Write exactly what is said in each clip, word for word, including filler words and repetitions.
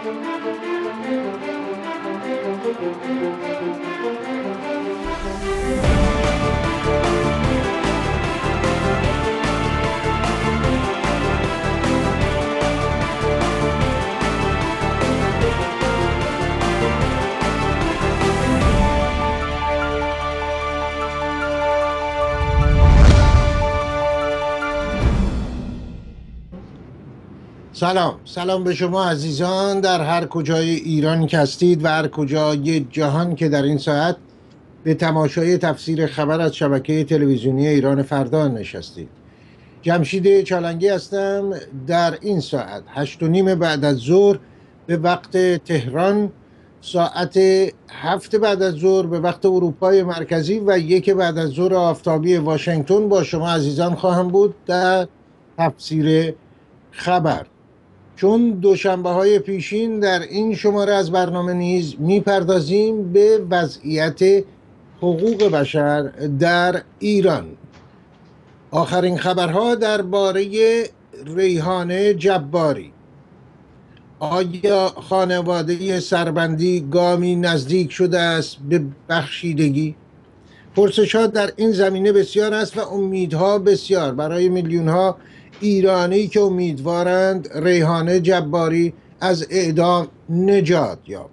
سلام سلام به شما عزیزان در هر کجای ایران که هستید و هر کجای جهان که در این ساعت به تماشای تفسیر خبر از شبکه تلویزیونی ایران فردا نشستید. جمشید چالنگی هستم. در این ساعت هشت و نیم بعد از ظهر به وقت تهران، ساعت هفت بعد از ظهر به وقت اروپای مرکزی و یک بعد از ظهر آفتابی واشنگتن با شما عزیزان خواهم بود در تفسیر خبر. چون دوشنبه های پیشین در این شماره از برنامه نیز میپردازیم به وضعیت حقوق بشر در ایران. آخرین خبرها درباره ریحانه جباری. آیا خانواده سربندی گامی نزدیک شده است به بخشیدگی؟ پرسشات در این زمینه بسیار است و امیدها بسیار برای میلیونها ایرانی که امیدوارند ریحانه جباری از اعدام نجات یابد.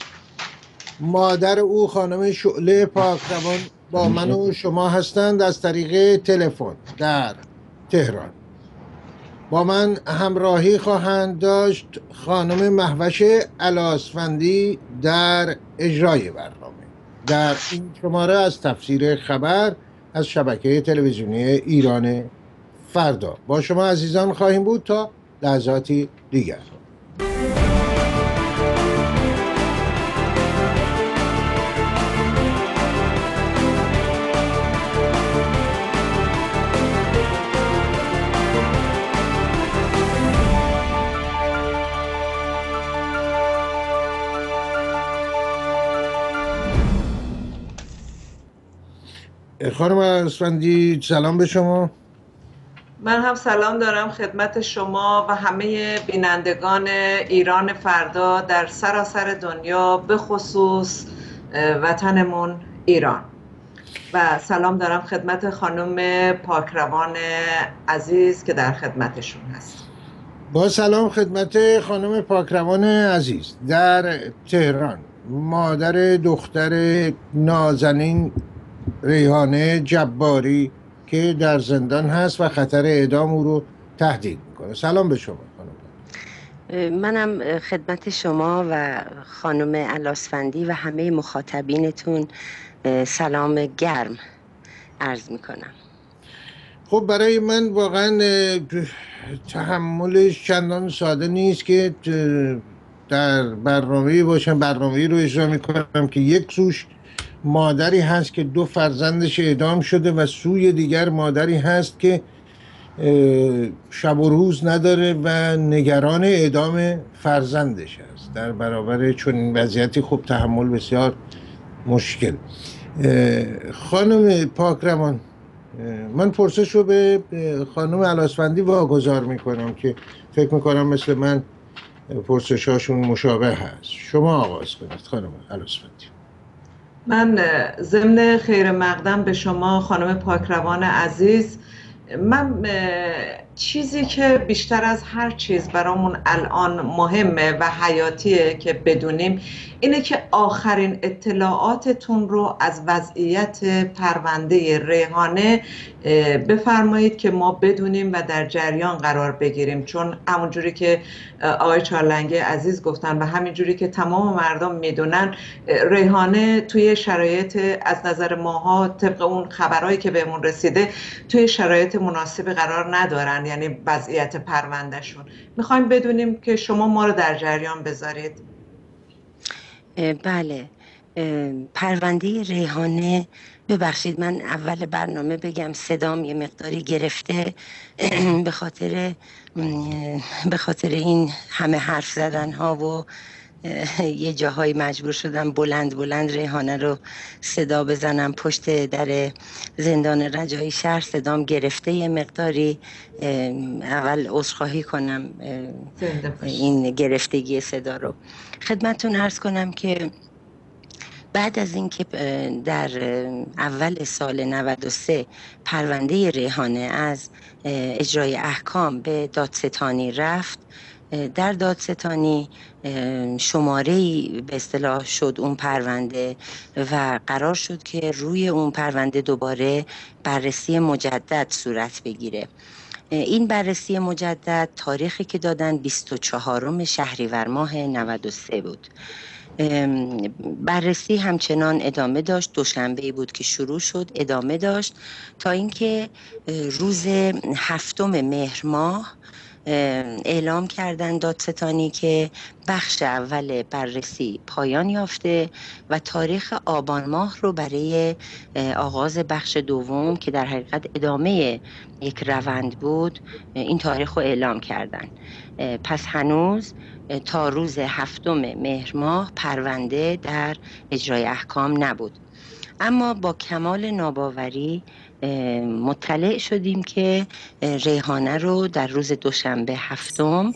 مادر او خانم شعله پاکروان با من و شما هستند از طریق تلفن در تهران. با من همراهی خواهند داشت خانم مهوش الاسفندی در اجرای برنامه در این شماره از تفسیر خبر از شبکه تلویزیونی ایران فردا. با شما عزیزان خواهیم بود تا لحظاتی دیگر. خانم الاسفندی سلام به شما. من هم سلام دارم خدمت شما و همه بینندگان ایران فردا در سراسر دنیا، به خصوص وطنمون ایران، و سلام دارم خدمت خانم پاکروان عزیز که در خدمتشون هست. با سلام خدمت خانم پاکروان عزیز در تهران، مادر دختر نازنین ریحانه جباری که در زندان هست و خطر اعدام او رو تهدید میکنه. سلام به شما خانم. منم خدمت شما و خانم الاسفندی و همه مخاطبینتون سلام گرم عرض میکنم. خب برای من واقعا تحملش چندان ساده نیست که در برنامه‌ای باشم برنامه‌ای رو اجرا میکنم که یک سوش مادری هست که دو فرزندش اعدام شده و سوی دیگر مادری هست که شب و روز نداره و نگران اعدام فرزندش هست. در برابر چنین وضعیتی خب تحمل بسیار مشکل. خانم پاکروان، من پرسش رو به خانم الاسفندی واگذار میکنم که فکر میکنم مثل من پرسشاشون مشابه هست. شما آغاز کنید خانم الاسفندی. من ضمن خیر مقدم به شما خانم پاکروان عزیز، من چیزی که بیشتر از هر چیز برامون الان مهمه و حیاتیه که بدونیم اینه که آخرین اطلاعاتتون رو از وضعیت پرونده ریحانه بفرمایید که ما بدونیم و در جریان قرار بگیریم، چون همونجوری که آقای چالنگی عزیز گفتن و همینجوری که تمام مردم میدونن، ریحانه توی شرایط از نظر ماها طبق اون خبرهایی که بهمون رسیده توی شرایط مناسبی قرار ندارن، یعنی وضعیت پروندهشون. میخوایم بدونیم که شما ما رو در جریان بذارید. بله، پرونده ریحانه، ببخشید من اول برنامه بگم صدام یه مقداری گرفته به خاطر به خاطر این همه حرف زدن ها و یه جاهایی مجبور شدم بلند بلند ریحانه رو صدا بزنم پشت در زندان رجایی شهر. صدام گرفته یه مقداری، اول عذرخواهی کنم این گرفتگی صدا رو. خدمتتون عرض کنم که بعد از اینکه در اول سال نود و سه پرونده ریحانه از اجرای احکام به دادستانی رفت، در دادستانی شماره‌ای به اصطلاح شد اون پرونده و قرار شد که روی اون پرونده دوباره بررسی مجدد صورت بگیره. این بررسی مجدد تاریخی که دادن بیست و چهارم شهریور ماه نود و سه بود. بررسی همچنان ادامه داشت، دوشنبه بود که شروع شد، ادامه داشت تا اینکه روز هفتم مهر ماه اعلام کردن دادستانی که بخش اول بررسی پایان یافته و تاریخ آبان ماه رو برای آغاز بخش دوم که در حقیقت ادامه یک روند بود این تاریخ رو اعلام کردن. پس هنوز تا روز هفتم مهر ماه پرونده در اجرای احکام نبود. اما با کمال ناباوری مطلع شدیم که ریحانه رو در روز دوشنبه هفتم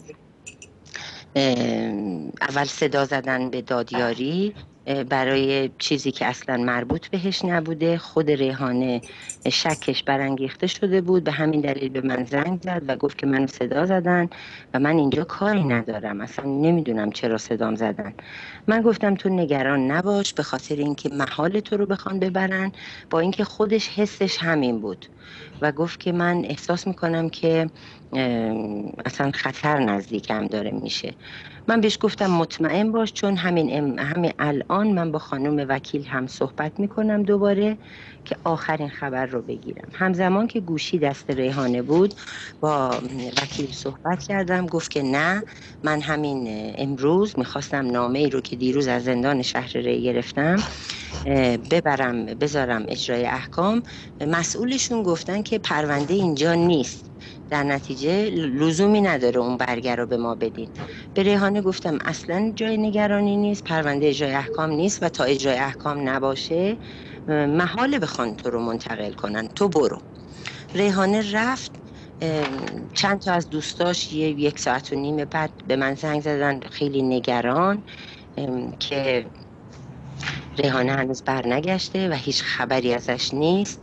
اول صدا زدن به دادیاری برای چیزی که اصلا مربوط بهش نبوده. خود ریحانه شکش برانگیخته شده بود، به همین دلیل به من زنگ زد و گفت که منو صدا زدن و من اینجا کاری ندارم، اصلا نمیدونم چرا صدام زدن. من گفتم تو نگران نباش، به خاطر اینکه محال تو رو بخوان ببرن، با اینکه خودش حسش همین بود و گفت که من احساس میکنم که اصلا خطر نزدیکم داره میشه. من بهش گفتم مطمئن باش، چون همین همین الان من با خانم وکیل هم صحبت میکنم دوباره که آخرین خبر رو بگیرم. همزمان که گوشی دست ریحانه بود با وکیل صحبت کردم، گفت که نه، من همین امروز میخواستم نامه ای رو که دیروز از زندان شهر ری گرفتم ببرم بذارم اجرای احکام. مسئولشون گفتن که پرونده اینجا نیست، در نتیجه لزومی نداره اون برگه رو به ما بدین. به ریحانه گفتم اصلا جای نگرانی نیست، پرونده اجرای احکام نیست و تا اجرای احکام نباشه محاله بخوان تو رو منتقل کنن، تو برو. ریحانه رفت. چند تا از دوستاش یه یک ساعت و نیم بعد به من زنگ زدن خیلی نگران که ریحانه هنوز برنگشته و هیچ خبری ازش نیست.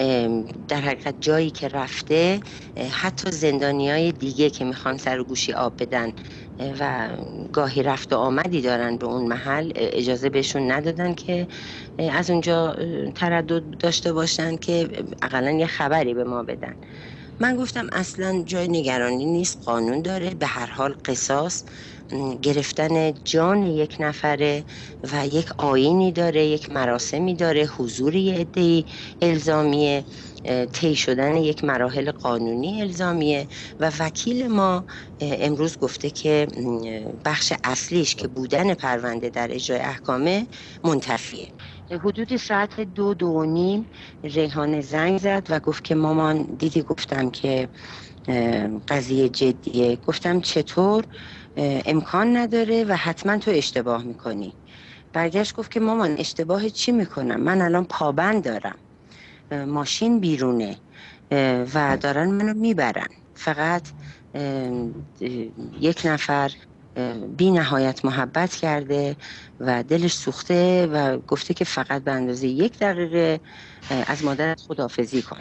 در حقیقت جایی که رفته حتی زندانیای دیگه که میخوان سر و گوشی آب بدن و گاهی رفت و آمدی دارن به اون محل اجازه بهشون ندادن که از اونجا تردد داشته باشن که اقلا یه خبری به ما بدن. من گفتم اصلا جای نگرانی نیست، قانون داره، به هر حال قصاص گرفتن جان یک نفره و یک آیینی داره، یک مراسمی داره، حضوری عده‌ای الزامیه، طی شدن یک مراحل قانونی الزامیه و وکیل ما امروز گفته که بخش اصلیش که بودن پرونده در اجرای احکامه منتفیه. حدود ساعت دو دو و نیم ریحانه زنگ زد و گفت که مامان دیدی گفتم که قضیه جدیه. گفتم چطور؟ امکان نداره و حتما تو اشتباه میکنی. برگشت گفت که مامان اشتباه چی میکنم؟ من الان پابند دارم، ماشین بیرونه و دارن منو میبرن، فقط یک نفر بی نهایت محبت کرده و دلش سوخته و گفته که فقط به اندازه یک دقیقه از مادرت خداحافظی کن.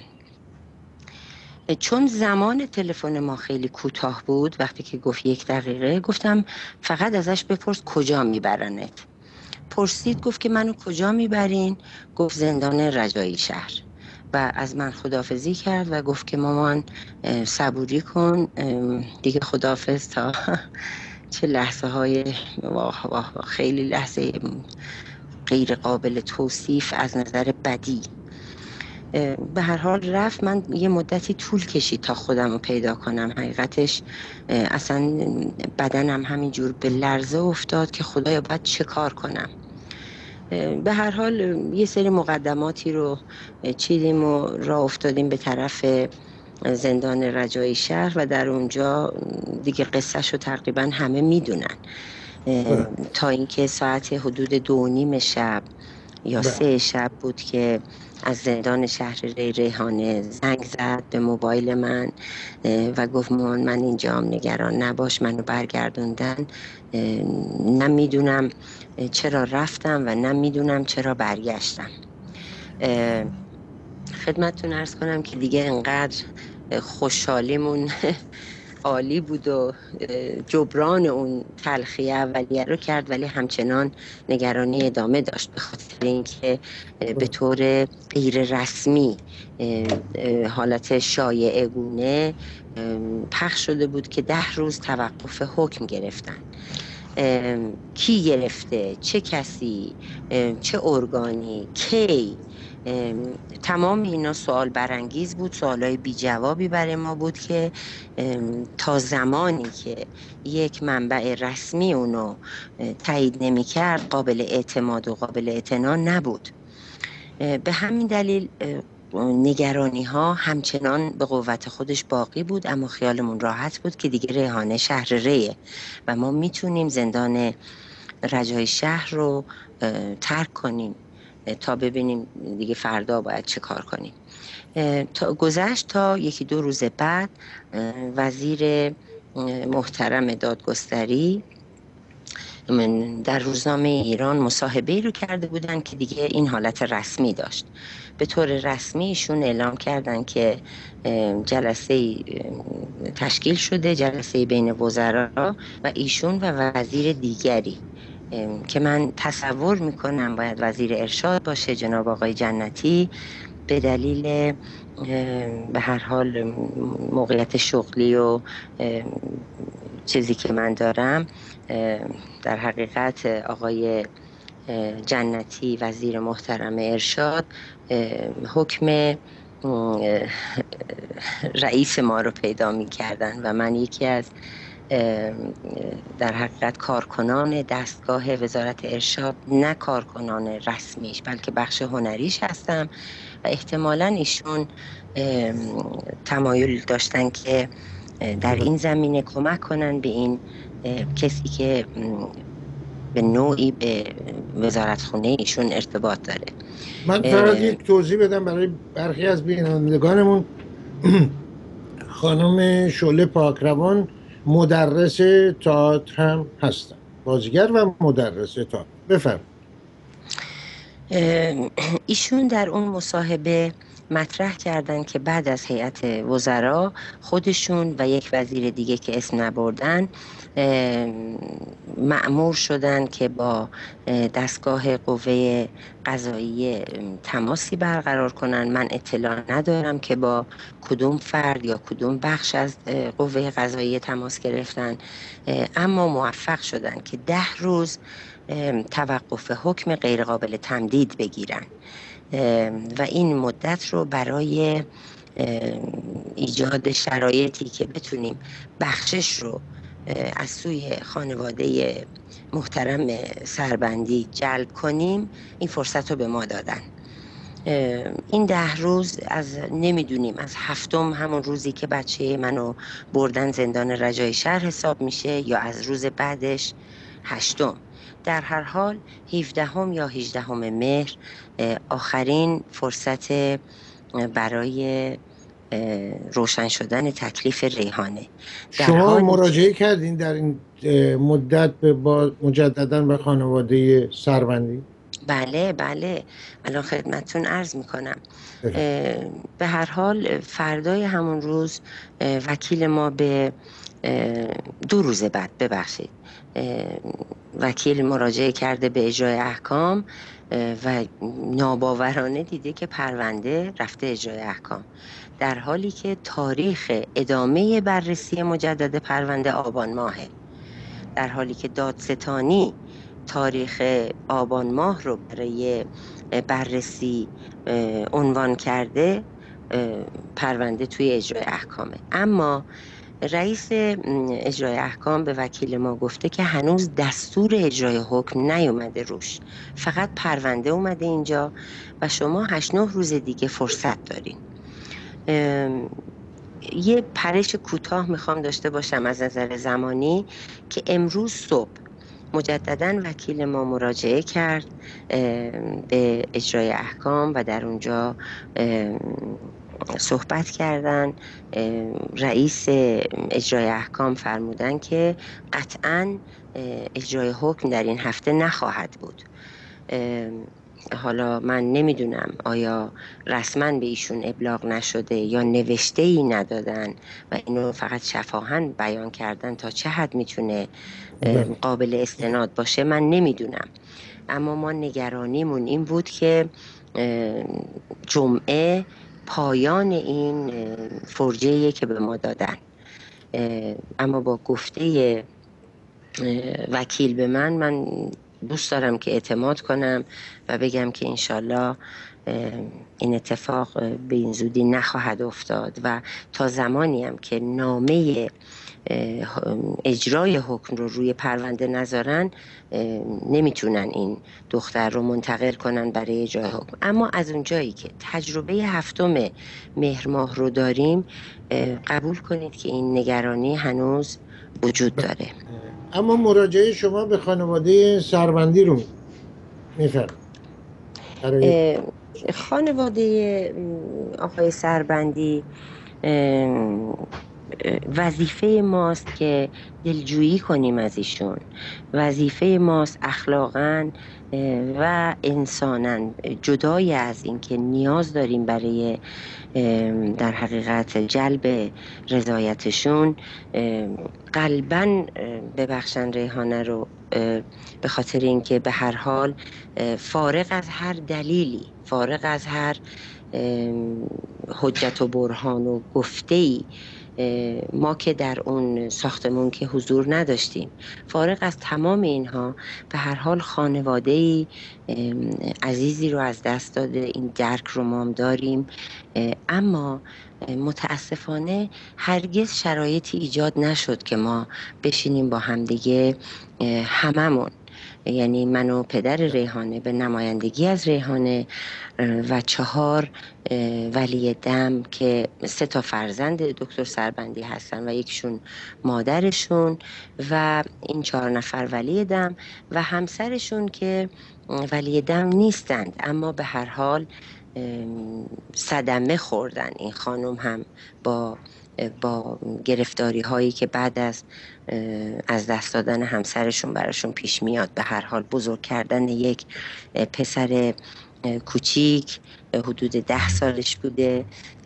چون زمان تلفن ما خیلی کوتاه بود، وقتی که گفت یک دقیقه گفتم فقط ازش بپرس کجا میبرنت. پرسید گفت که منو کجا میبرین؟ گفت زندان رجایی شهر و از من خداحافظی کرد و گفت که مامان صبوری کن دیگه، خداحافظ تا چه لحظه های خیلی لحظه غیر قابل توصیف از نظر بدی. به هر حال رفت. من یه مدتی طول کشید تا خودم رو پیدا کنم. حقیقتش اصلا بدنم همینجور به لرزه افتاد که خدایا باید چه کار کنم. به هر حال یه سری مقدماتی رو چیدیم و راه افتادیم به طرف زندان رجایی شهر و در اونجا دیگه قصه‌شو تقریبا همه میدونن. تا اینکه ساعت حدود دو و نیم شب یا سه شب بود که از زندان شهر ری ریحانه زنگ زد به موبایل من و گفت من من اینجام، نگران نباش، منو برگردوندن، نه میدونم چرا رفتم و نه میدونم چرا برگشتم. خدمتتون عرض کنم که دیگه انقدر خوشحالیمون عالی بود و جبران اون تلخی اولیه رو کرد، ولی همچنان نگرانی ادامه داشت، به خاطر اینکه به طور غیر رسمی حالت شایعه گونه پخش شده بود که ده روز توقف حکم گرفتن. کی گرفته، چه کسی، چه ارگانی، کی، تمام اینا سوال برانگیز بود، سوالای بی جوابی برای ما بود که تا زمانی که یک منبع رسمی اونو تایید نمی کرد قابل اعتماد و قابل اعتنا نبود. به همین دلیل نگرانی ها همچنان به قوت خودش باقی بود، اما خیالمون راحت بود که دیگه ریحانه شهر ریه و ما میتونیم زندان رجای شهر رو ترک کنیم تا ببینیم دیگه فردا باید چه کار کنیم. تا گذشت تا یکی دو روز بعد وزیر محترم دادگستری در روزنامه ایران مصاحبه‌ای رو کرده بودن که دیگه این حالت رسمی داشت. به طور رسمی ایشون اعلام کردن که جلسه تشکیل شده، جلسه بین وزرا و ایشون و وزیر دیگری که من تصور میکنم باید وزیر ارشاد باشه، جناب آقای جنتی، به دلیل به هر حال موقعیت شغلی و چیزی که من دارم. در حقیقت آقای جنتی وزیر محترم ارشاد حکم رئیس ما رو پیدا می کردن و من یکی از در حقیقت کارکنان دستگاه وزارت ارشاد، نه کارکنان رسمیش بلکه بخش هنریش هستم و احتمالاً ایشون تمایل داشتن که در این زمینه کمک کنن به این کسی که به نوعی به وزارتخونه ایشون ارتباط داره. من فقط یک توضیح بدم برای برخی از بینندگانمون. خانم شعله پاکروان مدرس تئاتر هم هستن، بازیگر و مدرس تئاتر. بفرمایید. ایشون در اون مصاحبه مطرح کردن که بعد از هیئت وزرا خودشون و یک وزیر دیگه که اسم نبردن مأمور شدن که با دستگاه قوه قضاییه تماسی برقرار کنن. من اطلاع ندارم که با کدوم فرد یا کدوم بخش از قوه قضاییه تماس گرفتن، اما موفق شدن که ده روز توقف حکم غیر قابل تمدید بگیرن و این مدت رو برای ایجاد شرایطی که بتونیم بخشش رو از سوی خانواده محترم سربندی جلب کنیم، این فرصت رو به ما دادن. این ده روز از نمیدونیم از هفتم همون روزی که بچه منو بردن زندان رجای شهر حساب میشه یا از روز بعدش هشتم. در هر حال هفدهم یا هجدهم مهر آخرین فرصت برای روشن شدن تکلیف ریحانه. شما مراجعه کردین در این مدت با مجددا به خانواده سربندی؟ بله بله، الان خدمتتون عرض میکنم. به هر حال فردای همون روز وکیل ما به دو روز بعد ببخشید وکیل مراجعه کرده به اجرای احکام و ناباورانه دیده که پرونده رفته اجرای احکام، در حالی که تاریخ ادامه بررسی مجدد پرونده آبان ماهه، در حالی که دادستانی تاریخ آبان ماه رو برای بررسی عنوان کرده، پرونده توی اجرای احکامه. اما رئیس اجرای احکام به وکیل ما گفته که هنوز دستور اجرای حکم نیومده روش، فقط پرونده اومده اینجا و شما هشت نه روز دیگه فرصت دارین. یه پرش کوتاه میخوام داشته باشم از نظر زمانی که امروز صبح مجددا وکیل ما مراجعه کرد به اجرای احکام و در اونجا صحبت کردن. رئیس اجرای احکام فرمودن که قطعاً اجرای حکم در این هفته نخواهد بود. حالا من نمیدونم آیا رسما به ایشون ابلاغ نشده یا نوشته ای ندادن و اینو فقط شفاهن بیان کردن، تا چه حد میتونه قابل استناد باشه من نمیدونم. اما ما نگرانیمون این بود که جمعه پایان این فرجه‌ای که به ما دادن. اما با گفته وکیل به من من دوست دارم که اعتماد کنم و بگم که انشالله این اتفاق به این زودی نخواهد افتاد و تا زمانی هم که نامه اجرای حکم رو روی پرونده نذارن نمیتونن این دختر رو منتقل کنن برای اجرای حکم. اما از اونجایی که تجربه هفتم مهر ماه رو داریم قبول کنید که این نگرانی هنوز وجود داره. اما مراجعه شما به خانواده سربندی رو میفرم؟ خانواده آقای سربندی وظیفه ماست که دلجویی کنیم از ایشون. وظیفه ماست اخلاقاً و انساناً، جدای از اینکه نیاز داریم برای در حقیقت جلب رضایتشون، قلباً ببخشن ریحانه رو، به خاطر اینکه به هر حال فارغ از هر دلیلی، فارغ از هر حجت و برهان و گفته‌ای، ما که در اون ساختمون که حضور نداشتیم، فارغ از تمام اینها به هر حال خانواده‌ای عزیزی رو از دست داده. این درک رو ما هم داریم، اما متاسفانه هرگز شرایطی ایجاد نشد که ما بشینیم با همدیگه هممون، یعنی من و پدر ریحانه به نمایندگی از ریحانه و چهار ولی دم که سه تا فرزند دکتر سربندی هستن و یکشون مادرشون و این چهار نفر ولی دم و همسرشون که ولی دم نیستند، اما به هر حال صدمه خوردن. این خانم هم با با گرفتاری هایی که بعد از از دست دادن همسرشون براشون پیش میاد، به هر حال بزرگ کردن یک پسر کوچیک حدود ده سالش بوده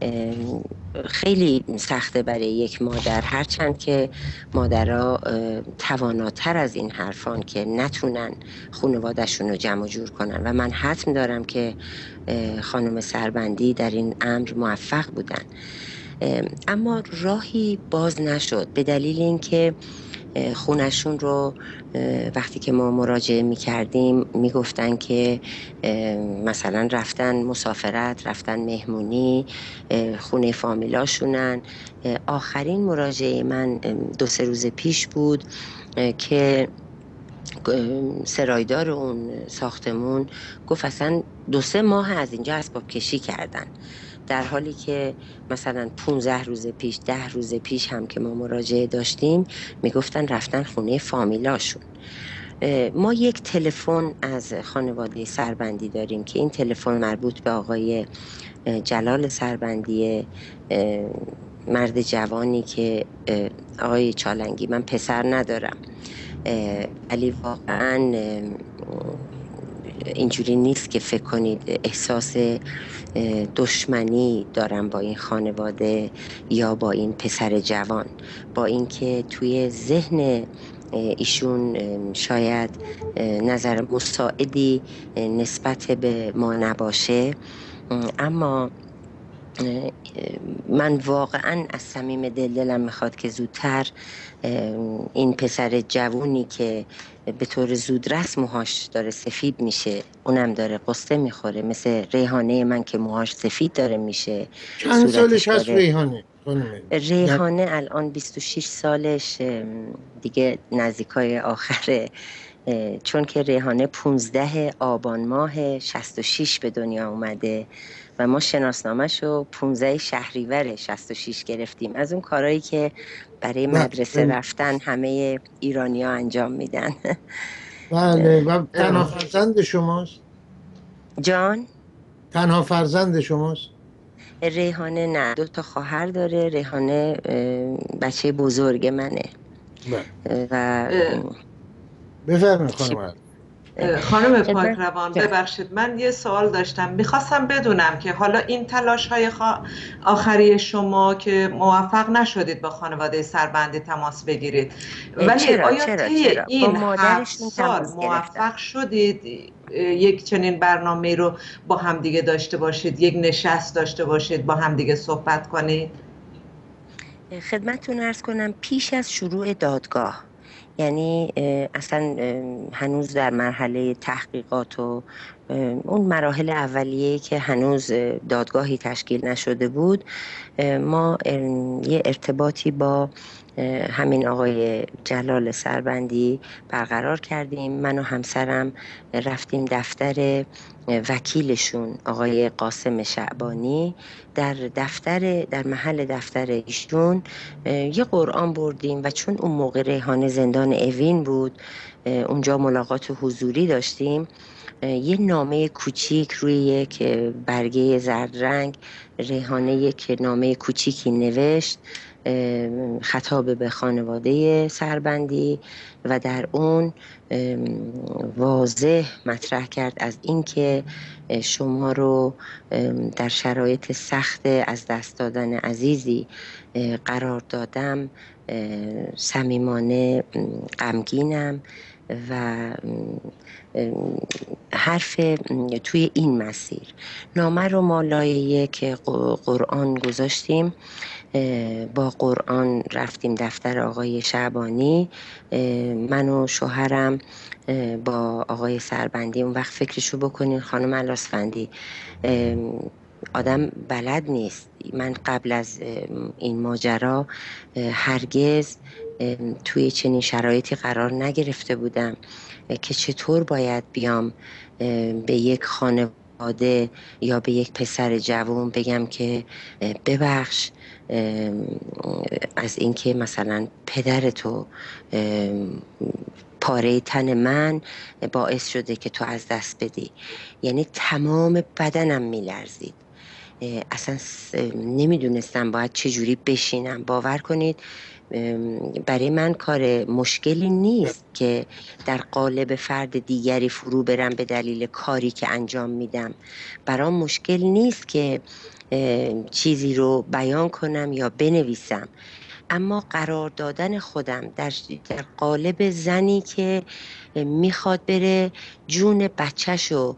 خیلی سخته برای یک مادر، هرچند که مادرها تواناتر از این حرفان که نتونن خانواده‌شون رو جمع جور کنن و من حتم دارم که خانم سربندی در این امر موفق بودن. اما راهی باز نشد به دلیل اینکه خونشون رو وقتی که ما مراجعه می کردیم می گفتن که مثلا رفتن مسافرت، رفتن مهمونی، خونه فامیلاشونن. آخرین مراجعه من دو سه روز پیش بود که سرایدار اون ساختمون گفت اصلا دو سه ماه از اینجا اسباب کشی کردن، در حالی که مثلا پونزده روز پیش، ده روز پیش هم که ما مراجعه داشتیم میگفتن رفتن خونه فامیلاشون. ما یک تلفن از خانواده سربندی داریم که این تلفن مربوط به آقای جلال سربندی، مرد جوانی که آقای چالنگی من پسر ندارم ولی واقعا اینجوری نیست که فکر کنید احساس دشمنی دارم با این خانواده یا با این پسر جوان، با اینکه توی ذهن ایشون شاید نظر مساعدی نسبت به ما نباشه، اما من واقعا از صمیم دل دلم میخواد که زودتر این پسر جوونی که به طور زودرس موهاش داره سفید میشه، اونم داره قصه میخوره، مثل ریحانه من که موهاش سفید داره میشه. چند سالش هست ریحانه؟ ریحانه الان بیست و شش سالش، دیگه نزدیکای آخره، چون که ریحانه پونزده آبان ماه شصت و شش به دنیا اومده و ما شناسنامه‌شو پونزده شهریور شصت و شش گرفتیم، از اون کارهایی که برای مدرسه رفتن همه ایرانی‌ها انجام میدن. بله. و تنها فرزند شماست؟ جان؟ تنها فرزند شماست؟ ریحانه نه، دو تا خواهر داره. ریحانه بچه بزرگ منه. بله. و بفرمایید خانم. خانم خدمت پاکروان ببخشید، من یه سوال داشتم. میخواستم بدونم که حالا این تلاش های خوا... آخری شما که موفق نشدید با خانواده سربندی تماس بگیرید، ولی چرا آیا چرا طی چرا با این هفت مادرشون سال تماس گرفتم. موفق شدید یک چنین برنامه رو با همدیگه داشته باشید، یک نشست داشته باشید، با همدیگه صحبت کنید؟ خدمتتون عرض کنم پیش از شروع دادگاه، یعنی اصلا هنوز در مرحله تحقیقات و اون مراحل اولیه‌ای که هنوز دادگاهی تشکیل نشده بود، ما یه ارتباطی با همین آقای جلال سربندی برقرار کردیم. من و همسرم رفتیم دفتر وکیلشون آقای قاسم شعبانی. در دفتر در محل دفتر ایشون یه قرآن بردیم و چون اون موقع ریحانه زندان اوین بود، اونجا ملاقات حضوری داشتیم. یه نامه کوچیک روی یک برگه زرد رنگ ریحانه یک نامه کوچیکی نوشت، خطاب به خانواده سربندی، و در اون واضح مطرح کرد از اینکه شما رو در شرایط سخت از دست دادن عزیزی قرار دادم، صمیمانه غمگینم و حرف توی این مسیر. نامه رو ما لای یک قرآن گذاشتیم، با قرآن رفتیم دفتر آقای شعبانی. من و شوهرم با آقای سربندی، اون وقت فکرشو بکنین خانم الاسفندی، آدم بلد نیست. من قبل از این ماجرا هرگز توی چنین شرایطی قرار نگرفته بودم که چطور باید بیام به یک خانواده یا به یک پسر جوان بگم که ببخش از اینکه مثلا پدرتو پاره تن من باعث شده که تو از دست بدی. یعنی تمام بدنم میلرزید، اصلا نمیدونستم باید چجوری بشینم. باور کنید برای من کار مشکلی نیست که در قالب فرد دیگری فرو برم به دلیل کاری که انجام میدم. برام مشکل نیست که چیزی رو بیان کنم یا بنویسم، اما قرار دادن خودم در, در قالب زنی که میخواد بره جون بچه‌شو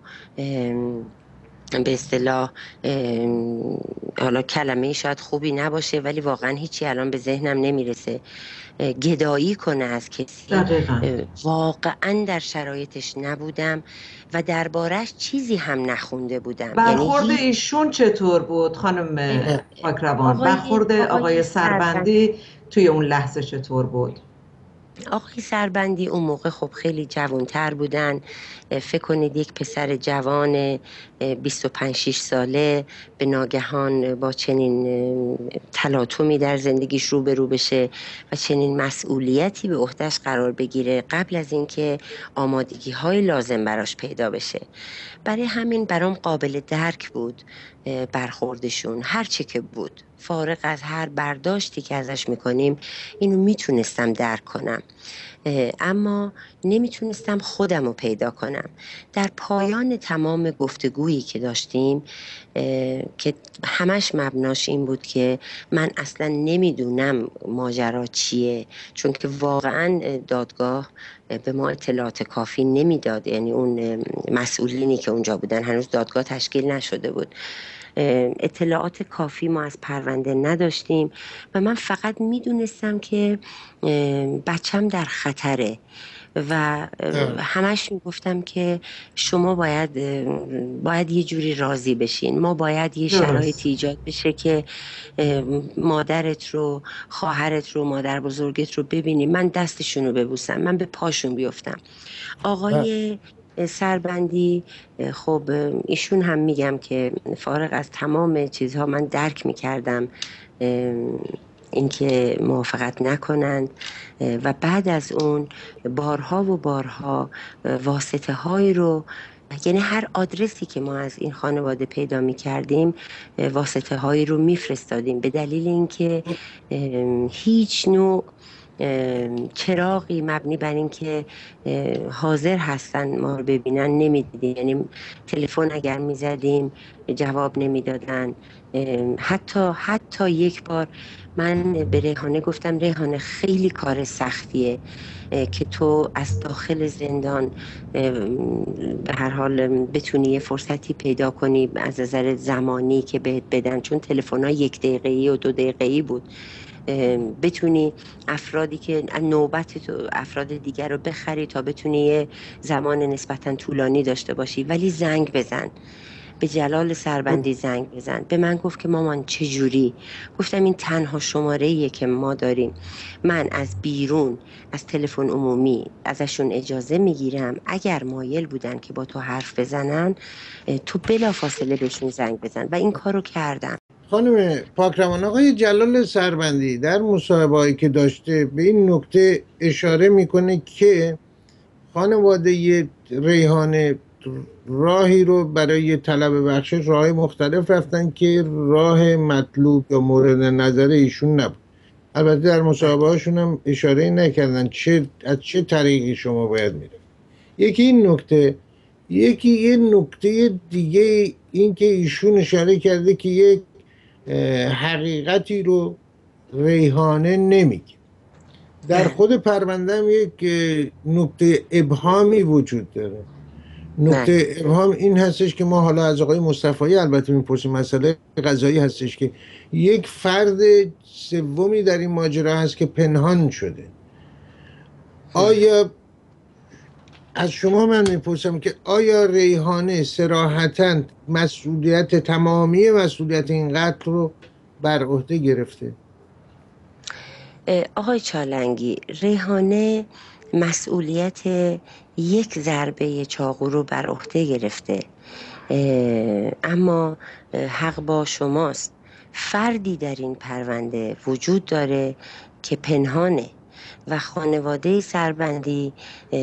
به اصطلاح، حالا کلمه شاید خوبی نباشه ولی واقعا هیچی الان به ذهنم نمیرسه، گدایی کنه از کسی. دقیقا. واقعا در شرایطش نبودم و دربارش چیزی هم نخونده بودم. برخورد یعنی ایشون چطور بود خانم پاکروان؟ آقای برخورد آقای, آقای سربندی توی اون لحظه چطور بود؟ آقای سربندی اون موقع خب خیلی جوانتر بودن. فکر کنید یک پسر جوان بیست و پنج شش ساله به ناگهان با چنین تلاطمی در زندگیش روبرو بشه و چنین مسئولیتی به عهده‌اش قرار بگیره قبل از اینکه آمادگی های لازم براش پیدا بشه. برای همین برام قابل درک بود برخوردشون، هر چه که بود، فارغ از هر برداشتی که ازش میکنیم اینو میتونستم درک کنم، اما نمیتونستم خودم رو پیدا کنم. در پایان تمام گفتگویی که داشتیم که همش مبناش این بود که من اصلا نمیدونم ماجرا چیه، چون که واقعا دادگاه به ما اطلاعات کافی نمیداد. یعنی اون مسئولینی که اونجا بودن، هنوز دادگاه تشکیل نشده بود، اطلاعات کافی ما از پرونده نداشتیم و من فقط میدونستم که بچم در خطره و همش میگفتم که شما باید باید یه جوری راضی بشین، ما باید یه شرایطی ایجاد بشه که مادرت رو، خواهرت رو، مادر بزرگت رو ببینیم، من دستشون رو ببوسم، من به پاشون بیفتم. آقای سربندی خب ایشون هم میگم که فارغ از تمام چیزها من درک میکردم اینکه موافقت نکنند و بعد از اون بارها و بارها واسطه های رو، یعنی هر آدرسی که ما از این خانواده پیدا می کردیم واسطه هایی رو می فرستادیم به دلیل اینکه هیچ نوع چراغی مبنی بر این که حاضر هستن ما رو ببینن نمیدیدیم. یعنی تلفن اگر میزدیم جواب نمیدادن. حتی حتی یک بار من به ریحانه گفتم ریحانه خیلی کار سختیه که تو از داخل زندان به هر حال بتونی یه فرصتی پیدا کنی از نظر زمانی که بهت بدن، چون تلفن‌ها یک دقیقه‌ای و دو دقیقه‌ای بود، بتونی افرادی که نوبت تو افراد دیگر رو بخری تا بتونی یه زمان نسبتا طولانی داشته باشی، ولی زنگ بزن به جلال سربندی، زنگ بزن. به من گفت که مامان چجوری؟ گفتم این تنها شماره‌ایه که ما داریم، من از بیرون از تلفن عمومی ازشون اجازه میگیرم، اگر مایل بودن که با تو حرف بزنن تو بلافاصله بهشون زنگ بزن و این کارو کردم. خانم پاکروان، آقای جلال سربندی در مصاحبه‌ای که داشته به این نکته اشاره میکنه که خانواده ریحانه راهی رو برای طلب بخشش راه مختلف رفتن که راه مطلوب یا مورد نظر ایشون نبود. البته در مصاحبه هاشون هم اشاره نکردن چه از چه طریقی شما باید میره. یکی این نکته. یکی یه نکته دیگه این که ایشون اشاره کرده که یک حقیقتی رو ریحانه نمیگه. در خود پرونده هم یک نکته ابهامی وجود داره. نکته ابهام این هستش که ما حالا از آقای مصطفی البته میپرسیم، مسئله قضایی هستش که یک فرد سومی در این ماجرا هست که پنهان شده. آیا از شما من میپرسم که آیا ریحانه صراحتاً مسئولیت تمامی مسئولیت این قتل رو بر عهده گرفته؟ آقای چالنگی، ریحانه مسئولیت یک ضربه چاقو رو بر عهده گرفته، اما حق با شماست. فردی در این پرونده وجود داره که پنهانه و خانواده سربندی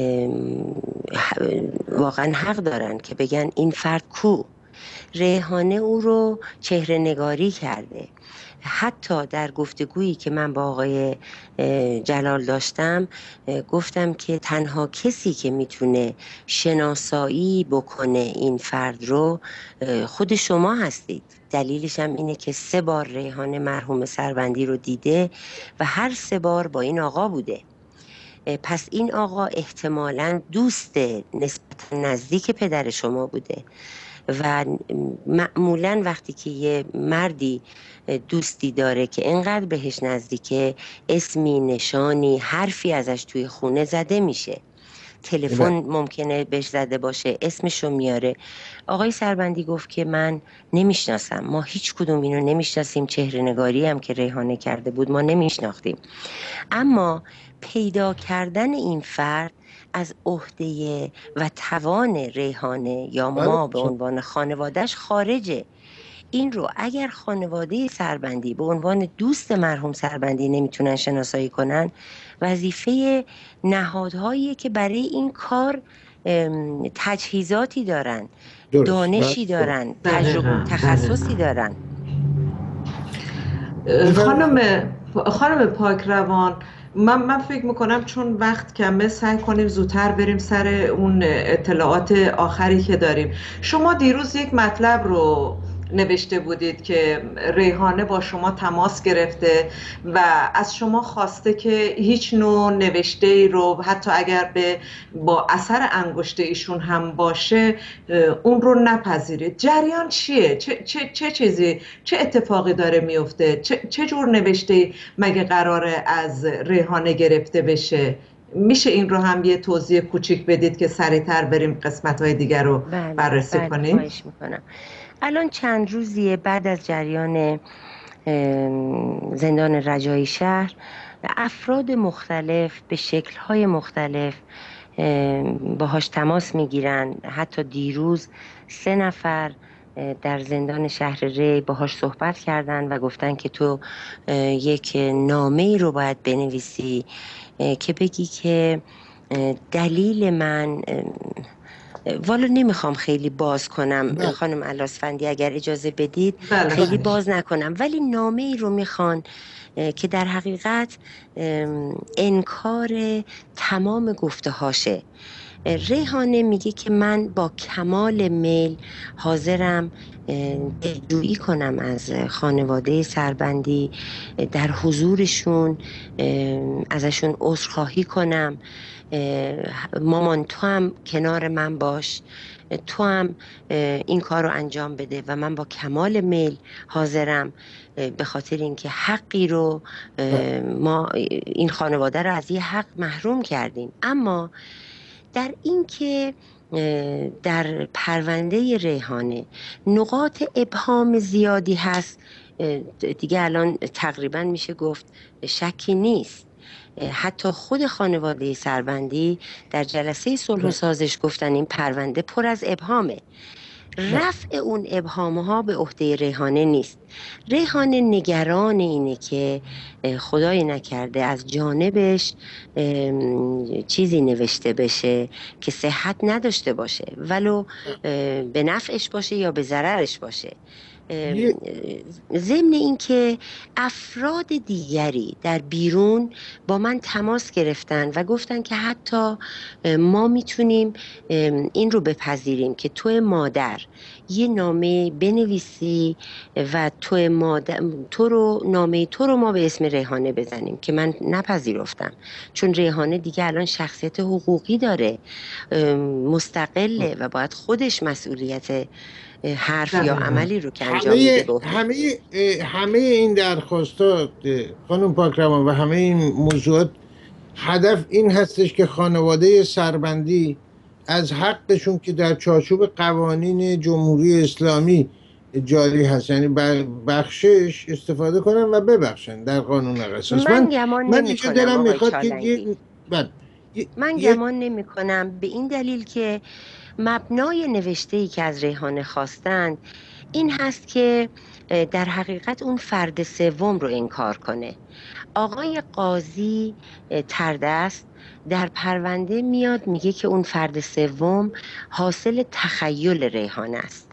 واقعا حق دارن که بگن این فرد کو. ریحانه او رو چهره نگاری کرده. حتی در گفتگویی که من با آقای جلال داشتم گفتم که تنها کسی که میتونه شناسایی بکنه این فرد رو خود شما هستید. دلیلش هم اینه که سه بار ریحانه مرحوم سربندی رو دیده و هر سه بار با این آقا بوده. پس این آقا احتمالاً دوست نسبت نزدیک پدر شما بوده و معمولاً وقتی که یه مردی دوستی داره که انقدر بهش نزدیکه اسمی، نشانی، حرفی ازش توی خونه زده میشه. تلفن ممکنه بهش زده باشه، اسمشو میاره. آقای سربندی گفت که من نمیشناسم، ما هیچ کدوم اینو نمیشناسیم، چهره نگاری هم که ریحانه کرده بود ما نمیشناختیم. اما پیدا کردن این فرد از عهده و توان ریحانه یا ما به عنوان خانوادهش خارجه. این رو اگر خانواده سربندی به عنوان دوست مرحوم سربندی نمیتونن شناسایی کنن، وظیفه نهادهایی که برای این کار تجهیزاتی دارن، دانشی دارن، تجربه تخصصی دارن. خانم خانم پاکروان، من من فکر میکنم چون وقت کمه سعی کنیم زودتر بریم سر اون اطلاعات آخری که داریم. شما دیروز یک مطلب رو نوشته بودید که ریحانه با شما تماس گرفته و از شما خواسته که هیچ نوع نوشته ای رو حتی اگر به با اثر انگشت ایشون هم باشه اون رو نپذیرید. جریان چیه؟ چه, چه, چه چیزی چه اتفاقی داره میفته؟ چه, چه جور نوشته مگه قراره از ریحانه گرفته بشه؟ میشه این رو هم یه توضیح کوچیک بدید که سریعتر بریم قسمت‌های دیگر رو بله، بررسی بله، کنیم؟ خواهش میکنم. الان چند روزیه بعد از جریان زندان رجایی شهر افراد مختلف به شکل‌های مختلف باهاش تماس میگیرن. حتی دیروز سه نفر در زندان شهر ری باهاش صحبت کردن و گفتن که تو یک نامه رو باید بنویسی که بگی که دلیل من، والا نمیخوام خیلی باز کنم بله. خانم الاسفندی اگر اجازه بدید بله. خیلی بله. باز نکنم، ولی نامه ای رو میخوان که در حقیقت انکار تمام گفته هاشه. ریحانه میگه که من با کمال میل حاضرم دلجویی کنم از خانواده سربندی، در حضورشون ازشون عذرخواهی کنم، مامان تو هم کنار من باش، تو هم این کار رو انجام بده و من با کمال میل حاضرم، به خاطر اینکه حقی رو ما این خانواده رو از یه حق محروم کردیم. اما در اینکه در پرونده ریحانه نقاط ابهام زیادی هست دیگه الان تقریبا میشه گفت شکی نیست. حتی خود خانواده سربندی در جلسه صلح و سازش گفتن این پرونده پر از ابهامه. رفع اون ابهام ها به عهده ریحانه نیست. ریحانه نگران اینه که خدای نکرده از جانبش چیزی نوشته بشه که صحت نداشته باشه، ولو به نفعش باشه یا به ضررش باشه. ضمن این که افراد دیگری در بیرون با من تماس گرفتن و گفتن که حتی ما میتونیم این رو بپذیریم که تو مادر یه نامه بنویسی و تو مادر تو رو نامه تو رو ما به اسم ریحانه بزنیم، که من نپذیرفتم، چون ریحانه دیگه الان شخصیت حقوقی داره، مستقله و باید خودش مسئولیت حرف یا عملی رو که انجام میده. همه همه این درخواستات خانم پاکروان و همه این موضوعات هدف این هستش که خانواده سربندی از حقشون که در چارچوب قوانین جمهوری اسلامی جاری هست، یعنی بخشش استفاده کنن و ببخشن در قانون اساس. من گمان من نمی کنم دلم میخواد که یه... من گمان نمی کنم، به این دلیل که مبنای نوشته‌ای که از ریحانه خواستند این هست که در حقیقت اون فرد سوم رو انکار کنه. آقای قاضی تردست در پرونده میاد میگه که اون فرد سوم حاصل تخیل ریحانه است.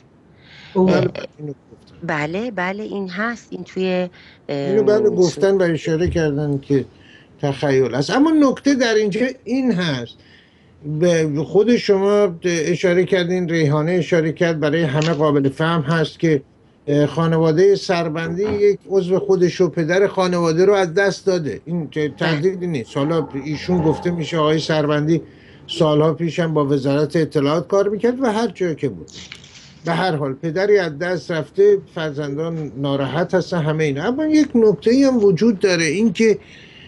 بله بله این هست، این توی اینو بله گفتن و اشاره کردن که تخیل است. اما نکته در اینجا این هست، به خود شما اشاره کردین، ریحانه اشاره کرد، برای همه قابل فهم هست که خانواده سربندی یک عضو خودش و پدر خانواده رو از دست داده، این تردیدی نیست. حالا ایشون گفته میشه آقای سربندی سالها پیشم با وزارت اطلاعات کار میکرد و هر جایی که بود، به هر حال پدری از دست رفته، فرزندان ناراحت هستن، همه اینا. اما یک نکته هم وجود داره، این که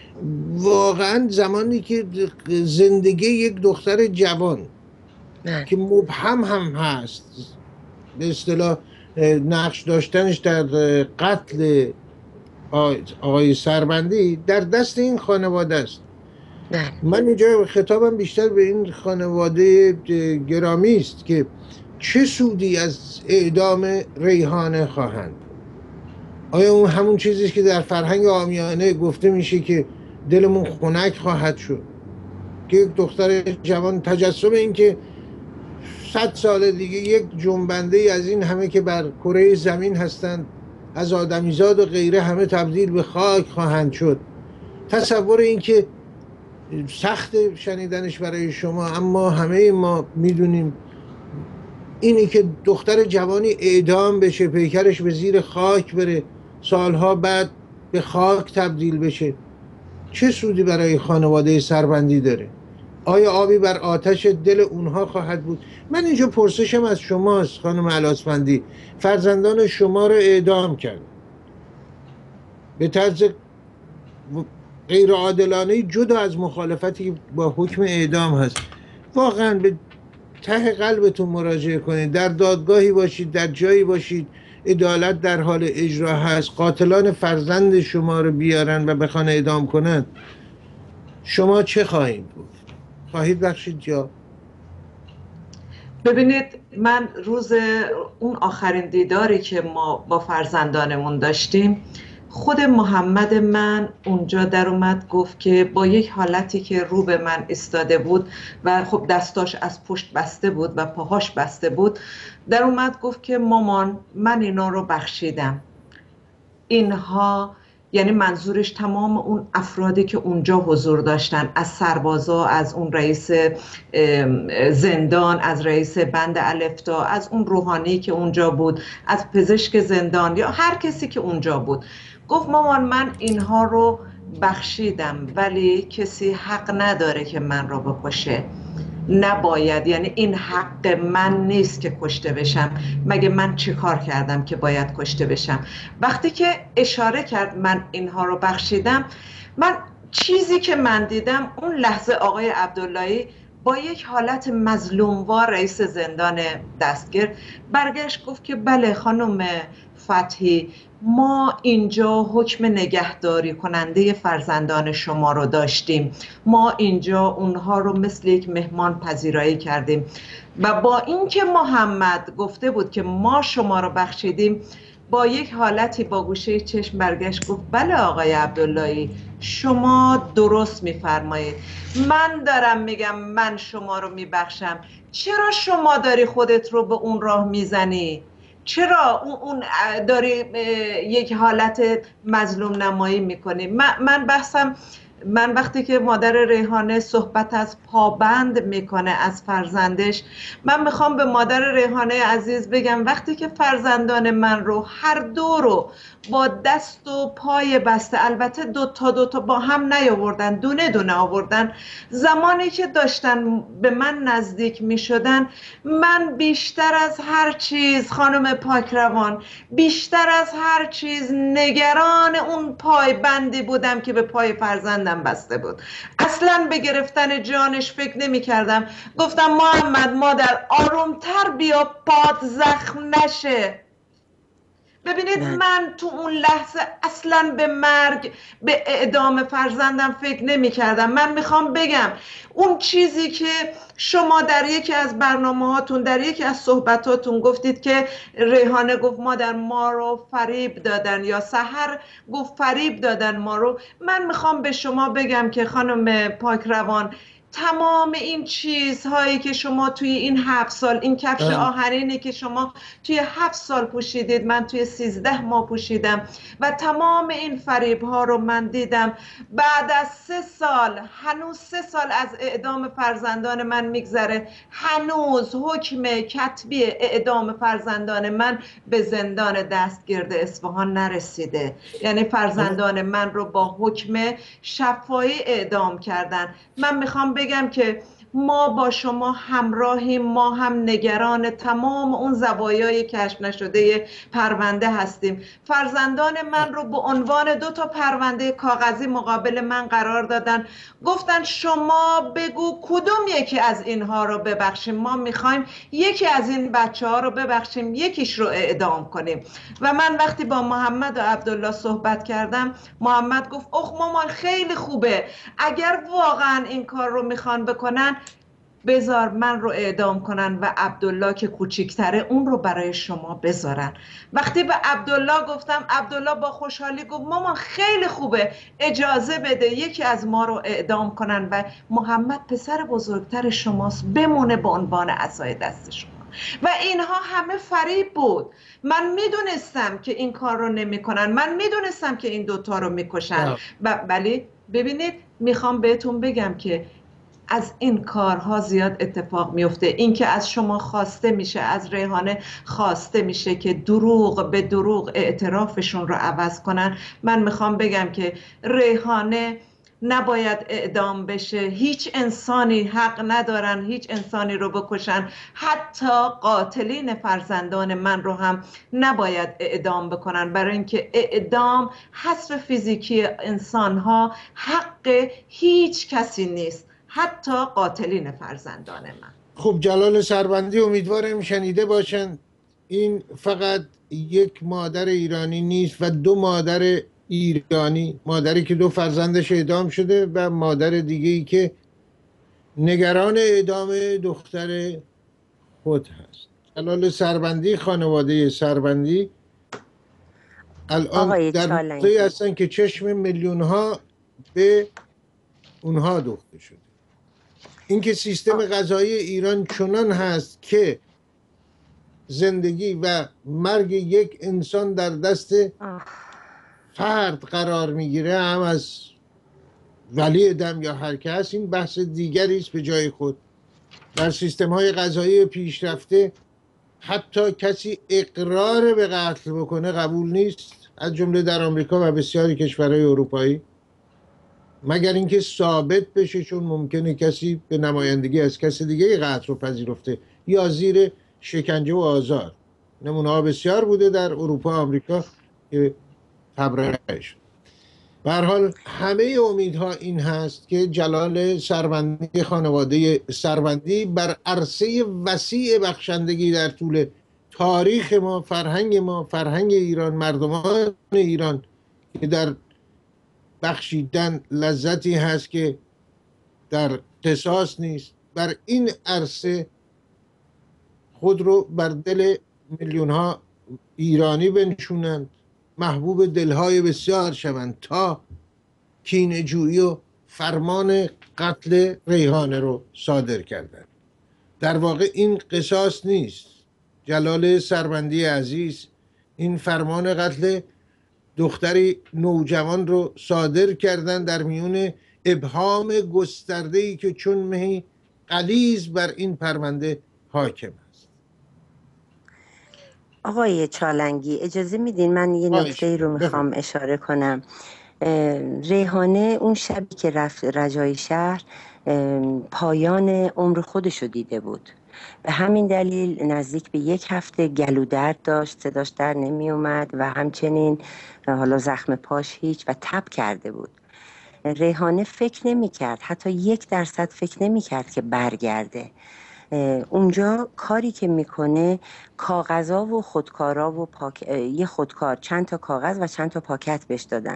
واقعا زمانی که زندگی یک دختر جوان که مبهم هم هست، به اصطلاح نقش داشتنش در قتل آقای سربندی در دست این خانواده است. من اینجا خطابم بیشتر به این خانواده گرامی است که چه سودی از اعدام ریحانه خواهند. آیا اون همون چیزی که در فرهنگ عامیانه گفته میشه که دلمون خنک خواهد شد، که یک دختر جوان تجسم این که صد سال دیگه یک جنبنده ای از این همه که بر کره زمین هستند، از آدمیزاد و غیره، همه تبدیل به خاک خواهند شد. تصور این که سخت شنیدنش برای شما، اما همه ما میدونیم اینی که دختر جوانی اعدام بشه، پیکرش به زیر خاک بره، سالها بعد به خاک تبدیل بشه، چه سودی برای خانواده سربندی داره؟ آیا آبی بر آتش دل اونها خواهد بود؟ من اینجا پرسشم از شماست خانم الاسفندی، فرزندان شما رو اعدام کرد به طرز غیر عادلانه، جدا از مخالفتی با حکم اعدام هست. واقعا به ته قلبتون مراجعه کنید، در دادگاهی باشید، در جایی باشید عدالت در حال اجرا هست، قاتلان فرزند شما رو بیارن و بخوان اعدام کنن، شما چه خواهید بود؟ خواهید بخشید یا؟ ببینید، من روز اون آخرین دیداری که ما با فرزندانمون داشتیم، خود محمد من اونجا در اومد گفت که با یک حالتی که رو به من ایستاده بود و خب دستاش از پشت بسته بود و پاهاش بسته بود، در اومد گفت که مامان من اینا رو بخشیدم. اینها یعنی منظورش تمام اون افرادی که اونجا حضور داشتن، از سربازا، از اون رئیس زندان، از رئیس بند الفتا، از اون روحانی که اونجا بود، از پزشک زندان، یا هر کسی که اونجا بود. گفت مامان من اینها رو بخشیدم، ولی کسی حق نداره که من رو بکشه. نباید، یعنی این حق من نیست که کشته بشم. مگه من چی کار کردم که باید کشته بشم؟ وقتی که اشاره کرد من اینها رو بخشیدم، من چیزی که من دیدم اون لحظه آقای عبداللهی با یک حالت مظلوموار، رئیس زندان دستگیر، برگشت گفت که بله خانم فتحی، ما اینجا حکم نگهداری کننده فرزندان شما رو داشتیم، ما اینجا اونها رو مثل یک مهمان پذیرایی کردیم و با اینکه محمد گفته بود که ما شما رو بخشیدیم، با یک حالتی با گوشه چشم برگشت گفت بله آقای عبداللهی، شما درست میفرمایید، من دارم میگم من شما رو میبخشم، چرا شما داری خودت رو به اون راه میزنی؟ چرا اون داری یک حالت مظلوم نمایی میکنی؟ من بحثم، من وقتی که مادر ریحانه صحبت از پابند میکنه از فرزندش، من میخوام به مادر ریحانه عزیز بگم وقتی که فرزندان من رو هر دو رو با دست و پای بسته، البته دو تا دو تا با هم نیاوردن، دونه دونه آوردن، زمانی که داشتن به من نزدیک میشدن، من بیشتر از هر چیز خانم پاکروان، بیشتر از هر چیز نگران اون پای بندی بودم که به پای فرزندم بسته بود. اصلا به گرفتن جانش فکر نمی کردم. گفتم محمد مادر آرومتر بیا، پات زخم نشه. ببینید من تو اون لحظه اصلا به مرگ، به اعدام فرزندم فکر نمی کردم. من میخوام بگم اون چیزی که شما در یکی از برنامه هاتون، در یکی از صحبتاتون گفتید که ریحانه گفت مادر ما رو فریب دادن، یا سحر گفت فریب دادن ما رو، من میخوام به شما بگم که خانم پاکروان، تمام این چیزهایی که شما توی این هفت سال، این کفش آهنینی که شما توی هفت سال پوشیدید، من توی سیزده ماه پوشیدم و تمام این فریب ها رو من دیدم. بعد از سه سال، هنوز سه سال از اعدام فرزندان من میگذره، هنوز حکم کتبی اعدام فرزندان من به زندان دستگرد اصفهان نرسیده. یعنی فرزندان من رو با حکم شفاهی اعدام کردن. من میخوام بگم که ما با شما همراهیم، ما هم نگران تمام اون زوایای کشف نشده پرونده هستیم. فرزندان من رو به عنوان دو تا پرونده کاغذی مقابل من قرار دادن، گفتن شما بگو کدوم یکی از اینها رو ببخشیم، ما میخوایم یکی از این بچه ها رو ببخشیم، یکیش رو اعدام کنیم. و من وقتی با محمد و عبدالله صحبت کردم، محمد گفت اخ مامان خیلی خوبه، اگر واقعا این کار رو میخوان بکنن بذار من رو اعدام کنن و عبدالله که کوچیکتره اون رو برای شما بذارن. وقتی به عبدالله گفتم، عبدالله با خوشحالی گفت مامان خیلی خوبه، اجازه بده یکی از ما رو اعدام کنن و محمد پسر بزرگتر شماست بمونه به عنوان عصای دست شما. و اینها همه فریب بود. من میدونستم که این کار رو نمی کنن، من میدونستم که این دوتا رو میکشن، ولی ببینید میخوام بهتون بگم که از این کارها زیاد اتفاق میفته. این که از شما خواسته میشه، از ریحانه خواسته میشه که دروغ به دروغ اعترافشون رو عوض کنن. من میخوام بگم که ریحانه نباید اعدام بشه. هیچ انسانی حق ندارن هیچ انسانی رو بکشن، حتی قاتلین فرزندان من رو هم نباید اعدام بکنن، برای اینکه اعدام حذف فیزیکی انسانها حق هیچ کسی نیست، حتی قاتلین فرزندان من. خب جلال سربندی امیدوارم شنیده باشند. این فقط یک مادر ایرانی نیست و دو مادر ایرانی، مادری که دو فرزندش اعدام شده و مادر دیگه‌ای که نگران اعدام دختر خود هست. جلال سربندی، خانواده سربندی الان آقای در چالنگی، نقطه‌ای هستن که چشم میلیون ها به اونها دوخته شده. اینکه سیستم غذایی ایران چنان هست که زندگی و مرگ یک انسان در دست فرد قرار میگیره، هم از ولی دم یا هر کس، این بحث دیگری است به جای خود. در سیستم های غذایی پیشرفته حتی کسی اقرار به قتل بکنه قبول نیست، از جمله در آمریکا و بسیاری کشورهای اروپایی، مگر اینکه ثابت بشه، چون ممکنه کسی به نمایندگی از کسی دیگه قتل رو پذیرفته یا زیر شکنجه و آزار. نمونه ها بسیار بوده در اروپا، آمریکا که تبرئه شد. به هر حال همه امیدها این هست که جلال سربندی، خانواده سربندی بر عرصه وسیع بخشندگی در طول تاریخ ما، فرهنگ ما، فرهنگ ایران، مردمان ایران که در بخشیدن لذتی هست که در قصاص نیست، بر این عرصه خود رو بر دل میلیون ها ایرانی بنشونند، محبوب دلهای بسیار شوند تا کینه جویی و فرمان قتل ریحانه رو صادر کردند. در واقع این قصاص نیست. جلال سربندی عزیز این فرمان قتل دختری نوجوان رو صادر کردن در میون ابهام گسترده‌ای که چون مهی غلیظ بر این پرونده حاکم است. آقای چالنگی اجازه میدین من یه نکته رو میخوام اشاره کنم. ریحانه اون شبی که رفت رجای شهر پایان عمر خودشو دیده بود، به همین دلیل نزدیک به یک هفته گلو درد داشت، صداش در نمی اومد و همچنین حالا زخم پاش هیچ و تب کرده بود. ریحانه فکر نمی کرد، حتی یک درصد فکر نمی کرد که برگرده. اونجا کاری که میکنه کاغذا و خودکارا و پاک... یه خودکار، چند تا کاغذ و چند تا پاکت بهش دادن.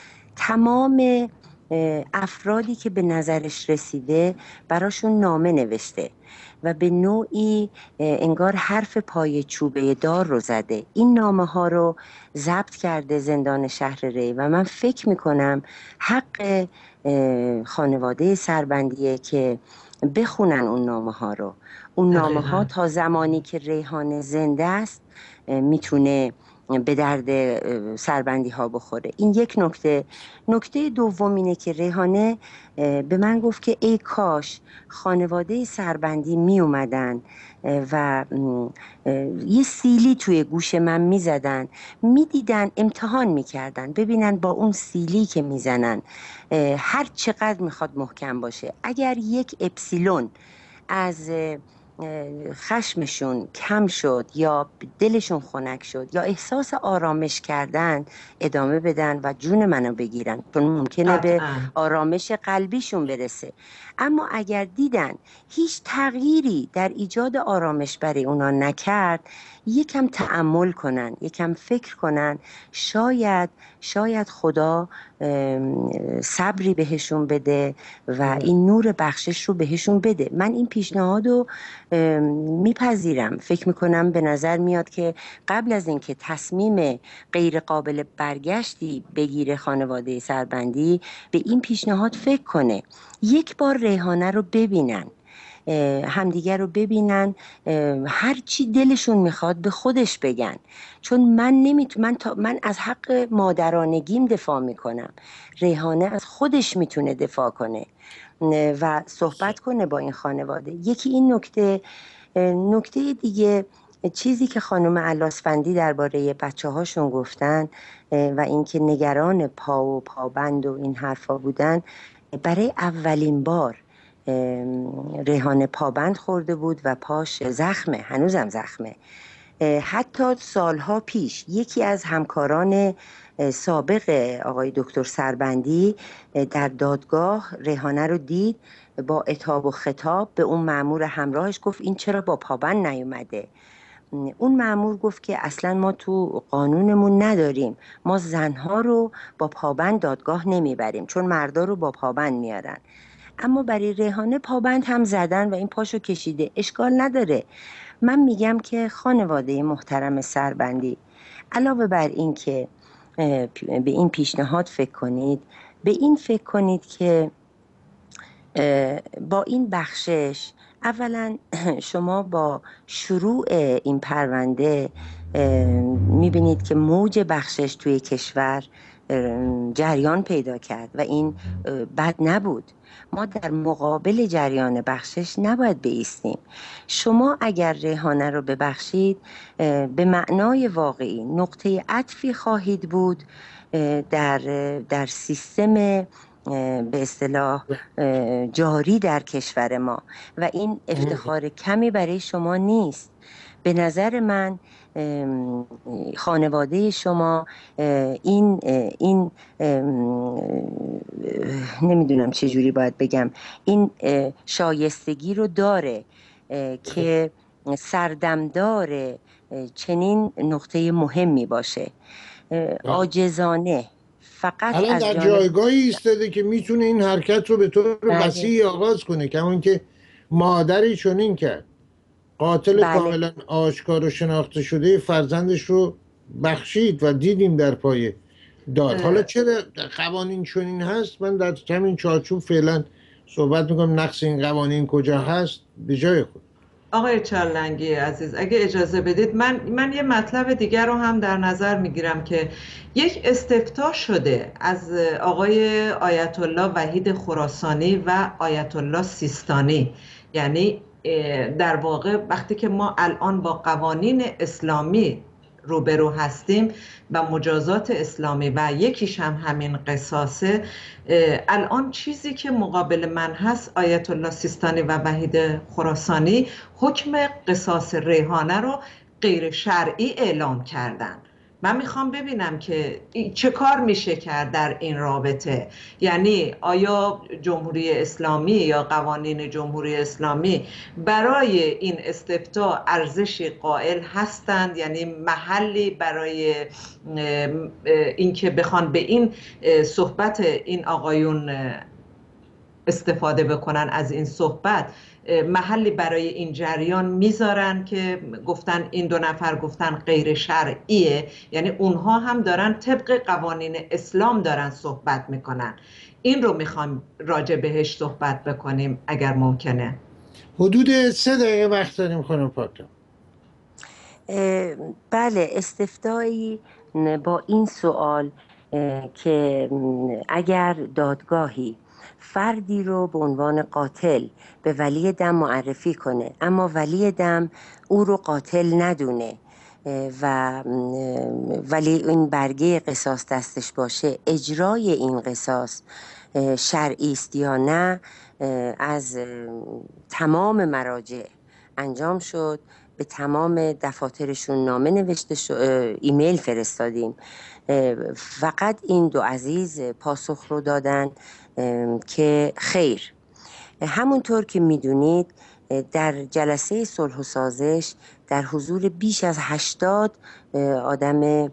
تمام افرادی که به نظرش رسیده براشون نامه نوشته و به نوعی انگار حرف پای چوبه دار رو زده. این نامه ها رو ضبط کرده زندان شهر ری و من فکر میکنم حق خانواده سربندیه که بخونن اون نامه ها رو. اون نامه ها تا زمانی که ریحانه زنده است میتونه به درد سربندی ها بخوره. این یک نکته. نکته دوم اینه که ریحانه به من گفت که ای کاش خانواده سربندی می اومدن و یه سیلی توی گوش من می زدن، می دیدن، امتحان می کردن ببینن با اون سیلی که می زنن هر چقدر می خواد محکم باشه، اگر یک اپسیلون از خشمشون کم شد یا دلشون خنک شد یا احساس آرامش کردن ادامه بدن و جون منو بگیرن، چون ممکنه به آرامش قلبیشون برسه. اما اگر دیدن هیچ تغییری در ایجاد آرامش برای اونا نکرد، یکم تأمل کنن، یکم فکر کنن، شاید شاید خدا صبری بهشون بده و این نور بخشش رو بهشون بده. من این پیشنهاد رو میپذیرم. فکر میکنم به نظر میاد که قبل از اینکه تصمیم غیر قابل برگشتی بگیره خانواده سربندی، به این پیشنهاد فکر کنه، یک بار ریحانه رو ببینن، همدیگر رو ببینن، هر چی دلشون میخواد به خودش بگن. چون من نمیتونم، من, تا... من از حق مادرانگیم دفاع میکنم، ریحانه از خودش میتونه دفاع کنه و صحبت کنه با این خانواده. یکی این نکته. نکته دیگه، چیزی که خانم علاسفندی درباره بچه هاشون گفتن و اینکه نگران پا و پابند و این حرفا بودن، برای اولین بار ریحانه پابند خورده بود و پاش زخمه، هنوزم زخمه. حتی سالها پیش یکی از همکاران سابق آقای دکتر سربندی در دادگاه ریحانه رو دید، با عتاب و خطاب به اون مأمور همراهش گفت این چرا با پابند نیومده؟ اون مأمور گفت که اصلا ما تو قانونمون نداریم، ما زنها رو با پابند دادگاه نمیبریم چون مردا رو با پابند میارن. اما برای ریحانه پابند هم زدن و این پاشو کشیده، اشکال نداره. من میگم که خانواده محترم سربندی، علاوه بر این که به این پیشنهاد فکر کنید، به این فکر کنید که با این بخشش اولا شما با شروع این پرونده میبینید که موج بخشش توی کشور جریان پیدا کرد و این بد نبود. ما در مقابل جریان بخشش نباید بایستیم. شما اگر ریحانه رو ببخشید به معنای واقعی نقطه عطفی خواهید بود در در سیستم به اصطلاح جاری در کشور ما و این افتخار کمی برای شما نیست. به نظر من خانواده شما این این نمیدونم چجوری باید بگم، این شایستگی رو داره که سردمدار چنین نقطه مهمی باشه. عاجزانه فقط الان از در جانب جایگاهی ایستاده که میتونه این حرکت رو به طور بله. وسیعی آغاز کنه، کمان که مادری چنین کرد، قاتل بله. کاملا آشکار و شناخته شده فرزندش رو بخشید و دیدیم در پای داد. حالا چرا قوانین چنین هست؟ من در همین چارچوب فعلا صحبت میکنم. نقص این قوانین کجا هست؟ به جای خود. آقای چالنگی عزیز اگه اجازه بدید من من یه مطلب دیگر رو هم در نظر میگیرم که یک استفتاء شده از آقای آیت الله وحید خراسانی و آیت الله سیستانی. یعنی در واقع وقتی که ما الان با قوانین اسلامی روبرو هستیم و مجازات اسلامی و یکیش هم همین قصاصه، الان چیزی که مقابل من هست آیت الله سیستانی و وحید خراسانی حکم قصاص ریحانه رو غیر شرعی اعلام کردن. من میخوام ببینم که چه کار میشه کرد در این رابطه. یعنی آیا جمهوری اسلامی یا قوانین جمهوری اسلامی برای این استفتاء ارزشی قائل هستند؟ یعنی محلی برای اینکه بخوان به این صحبت این آقایون استفاده بکنن از این صحبت، محلی برای این جریان میذارن که گفتن این دو نفر گفتن غیر شرعیه، یعنی اونها هم دارن طبق قوانین اسلام دارن صحبت میکنن. این رو میخوام راجع بهش صحبت بکنیم اگر ممکنه. حدود سه دقیقه وقت داریم خانم پاکرم. بله، استفتایی با این سوال که اگر دادگاهی فردی رو به عنوان قاتل به ولی دم معرفی کنه اما ولی دم او رو قاتل ندونه و ولی این برگه قصاص دستش باشه، اجرای این قصاص شرعی است یا نه از تمام مراجع انجام شد. به تمام دفاترشون نامه نوشته شد، ایمیل فرستادیم. فقط این دو عزیز پاسخ رو دادن که خیر. همونطور که میدونید در جلسه صلح و سازش در حضور بیش از هشتاد آدم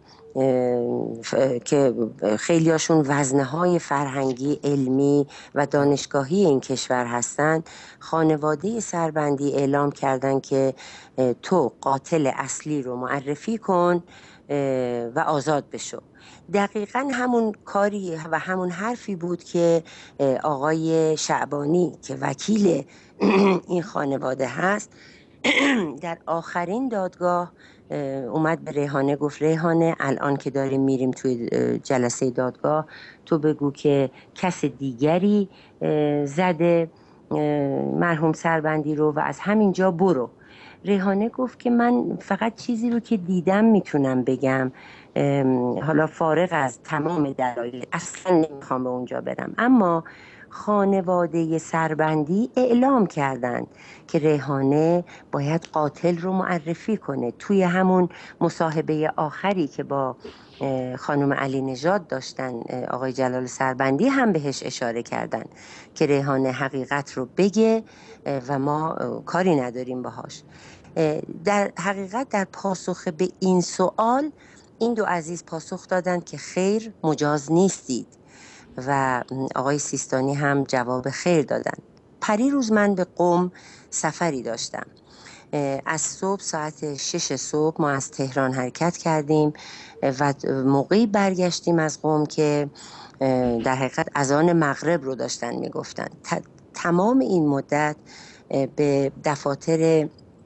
که خیلیاشون وزنه های فرهنگی، علمی و دانشگاهی این کشور هستند، خانواده سربندی اعلام کردن که تو قاتل اصلی رو معرفی کن و آزاد بشو. دقیقا همون کاری و همون حرفی بود که آقای شعبانی که وکیل این خانواده هست در آخرین دادگاه اومد به ریحانه گفت ریحانه الان که داریم میریم توی جلسه دادگاه تو بگو که کس دیگری زده مرحوم سربندی رو و از همینجا برو. ریحانه گفت که من فقط چیزی رو که دیدم میتونم بگم، حالا فارغ از تمام دلایل اصلا نمیخوام به اونجا برم. اما خانواده سربندی اعلام کردند که ریحانه باید قاتل رو معرفی کنه. توی همون مصاحبه آخری که با خانم علی نژاد داشتن آقای جلال سربندی هم بهش اشاره کردن که ریحانه حقیقت رو بگه و ما کاری نداریم باهاش. در حقیقت در پاسخ به این سوال این دو عزیز پاسخ دادن که خیر، مجاز نیستید و آقای سیستانی هم جواب خیر دادن. پریروز من به قم سفری داشتم. از صبح ساعت شش صبح ما از تهران حرکت کردیم و موقعی برگشتیم از قم که در حقیقت اذان مغرب رو داشتن میگفتن. تمام این مدت به دفاتر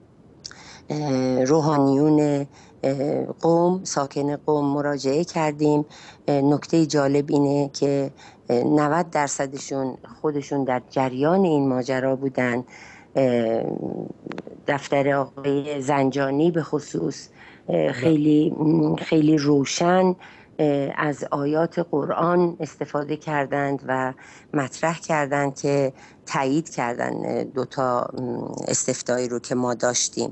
روحانیون قم، ساکن قم مراجعه کردیم. نکته جالب اینه که نود درصدشون خودشون در جریان این ماجرا بودن. دفتر آقای زنجانی به خصوص خیلی خیلی روشن از آیات قرآن استفاده کردند و مطرح کردند که تایید کردن دوتا استفتایی رو که ما داشتیم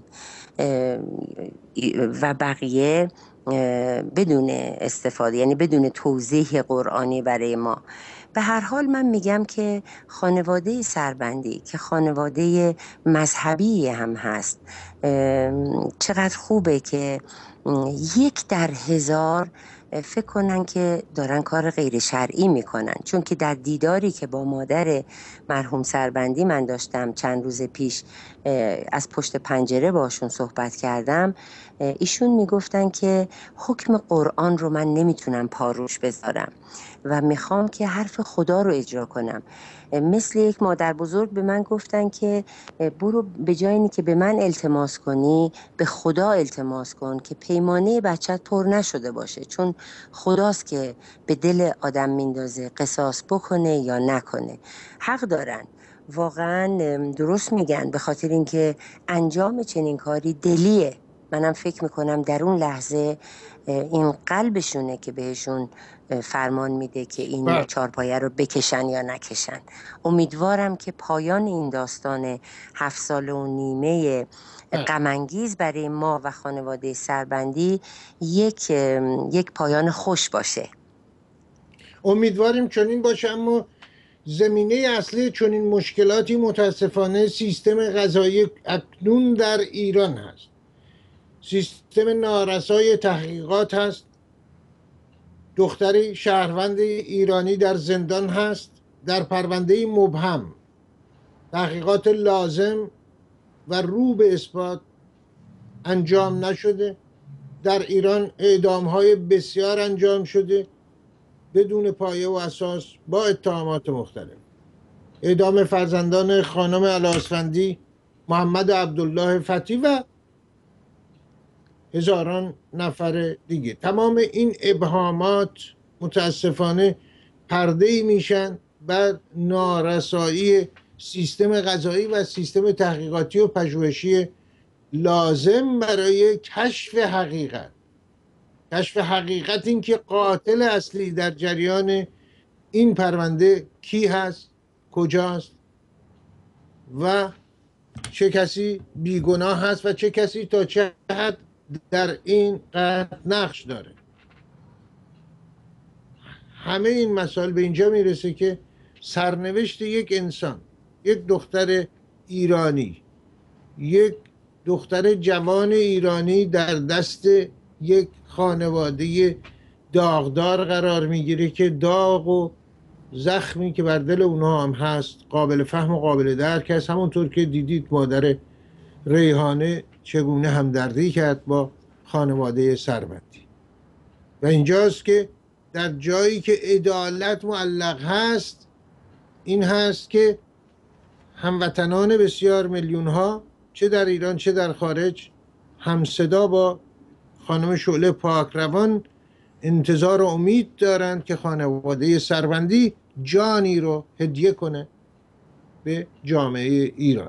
و بقیه بدون استفاده، یعنی بدون توضیح قرآنی برای ما. به هر حال من میگم که خانواده سربندی که خانواده مذهبی هم هست، چقدر خوبه که یک در هزار فکر کنن که دارن کار غیر شرعی میکنن. چون که در دیداری که با مادر مرحوم سربندی من داشتم چند روز پیش، از پشت پنجره باشون صحبت کردم، ایشون میگفتن که حکم قرآن رو من نمیتونم پاروش بذارم و میخوام که حرف خدا رو اجرا کنم. مثل یک مادر بزرگ به من گفتن که برو به جای اینی که به من التماس کنی به خدا التماس کن که پیمانه بچت پر نشده باشه، چون خداست که به دل آدم میندازه قصاص بکنه یا نکنه. حق دارن، واقعا درست میگن، به خاطر اینکه انجام چنین کاری دلیه. منم فکر میکنم در اون لحظه این قلبشونه که بهشون فرمان میده که این چارپایه رو بکشن یا نکشن. امیدوارم که پایان این داستان هفت سال و نیمه غم انگیز برای ما و خانواده سربندی یک یک پایان خوش باشه. امیدواریم چنین باشه، اما زمینه اصلی چنین مشکلاتی متاسفانه سیستم قضایی اکنون در ایران هست. سیستم نارسای تحقیقات هست. دختری شهروند ایرانی در زندان هست در پرونده مبهم، تحقیقات لازم و رو به اثبات انجام نشده. در ایران اعدام‌های بسیار انجام شده بدون پایه و اساس با اتهامات مختلف. اعدام فرزندان خانم الاسفندی، محمد عبدالله فتی و هزاران نفر دیگه. تمام این ابهامات متاسفانه پرده‌ای میشن بر نارسایی سیستم قضایی و سیستم تحقیقاتی و پژوهشی لازم برای کشف حقیقت. کشف حقیقت این که قاتل اصلی در جریان این پرونده کی هست، کجاست و چه کسی بیگناه هست و چه کسی تا چه حد در این قتل نقش داره. همه این مسائل به اینجا میرسه که سرنوشت یک انسان، یک دختر ایرانی، یک دختر جوان ایرانی در دست یک خانواده داغدار قرار میگیره که داغ و زخمی که بر دل اونها هم هست قابل فهم و قابل درک است. همونطور که دیدید مادر ریحانه چگونه همدردی کرد با خانواده سربندی. و اینجاست که در جایی که عدالت معلق هست این هست که هموطنان بسیار میلیون ها چه در ایران چه در خارج همصدا با خانم شعله پاکروان انتظار و امید دارند که خانواده سربندی جانی رو هدیه کنه به جامعه ایران.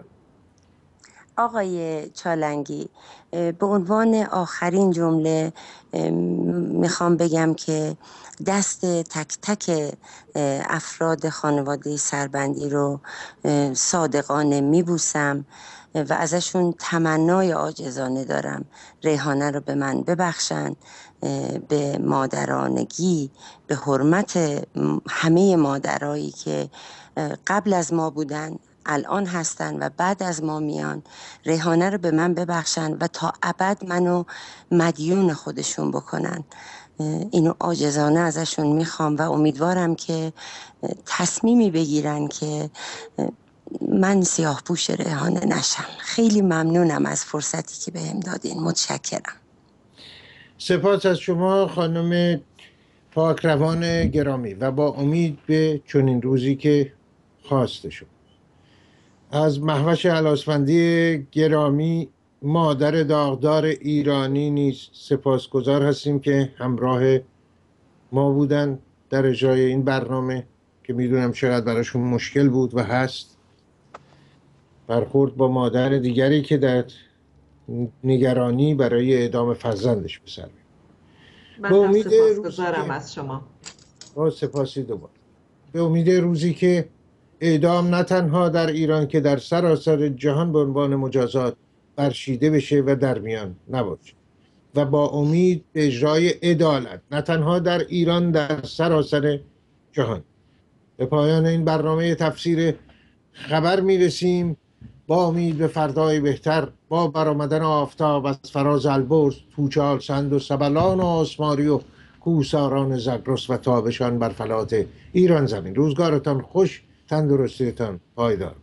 آقای چالنگی، به عنوان آخرین جمله میخوام بگم که دست تک تک افراد خانواده سربندی رو صادقانه میبوسم و ازشون تمنای عاجزانه دارم ریحانه رو به من ببخشن، به مادرانگی، به حرمت همه مادرایی که قبل از ما بودن، الان هستن و بعد از ما میان. ریحانه رو به من ببخشن و تا ابد منو مدیون خودشون بکنن. اینو عاجزانه ازشون میخوام و امیدوارم که تصمیمی بگیرن که من سیاه پوش ریحانه نشم. خیلی ممنونم از فرصتی که بهم دادین. متشکرم. سپاس از شما خانم پاکروان گرامی و با امید به چنین روزی که خواسته شد. از مهوش هلاسفندی گرامی مادر داغدار ایرانی نیز سپاسگزار هستیم که همراه ما بودن در اجرای این برنامه که میدونم چقدر براشون مشکل بود و هست. برخورد با مادر دیگری که در نگرانی برای اعدام فرزندش به سر من هم سپاسگزارم از شما. با سپاسی دوباره. به امید روزی که اعدام نه تنها در ایران که در سراسر جهان به عنوان مجازات برچیده بشه و در میان نباشه و با امید به اجرای عدالت نه تنها در ایران، در سراسر جهان. به پایان این برنامه تفسیر خبر میرسیم با امید به فردای بهتر، با برآمدن آفتاب از فراز البرز، توچال سند و سبلان و آسماری و کوساران زگرس و تابشان بر فلات ایران زمین. روزگارتان خوش، تندرستیتان پایدار.